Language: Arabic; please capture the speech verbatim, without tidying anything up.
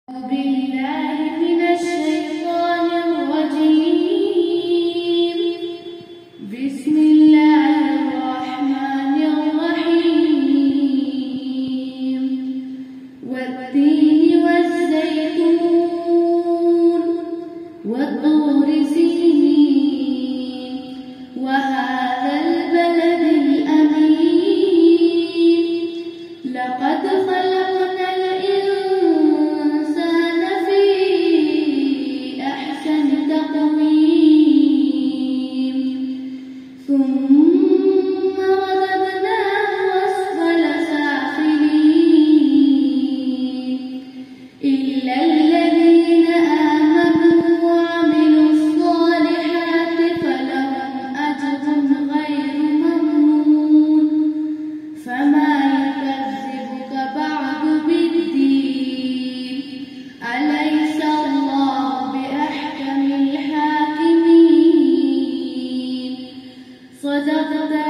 بالله من الشيطان الرجيم. بسم الله الرحمن الرحيم. والتين والزيتون وطور سينين وهذا البلد الأمين. لقد خلقنا الإنسان في أحسن تقويم ثم رددناه أسفل سافلين إلا الذين آمنوا وعملوا الصالحات فلهم أجر غير ممنون. فما يكذبك بعد بالدين؟ أليس الله بأحكم الحاكمين؟ صدقت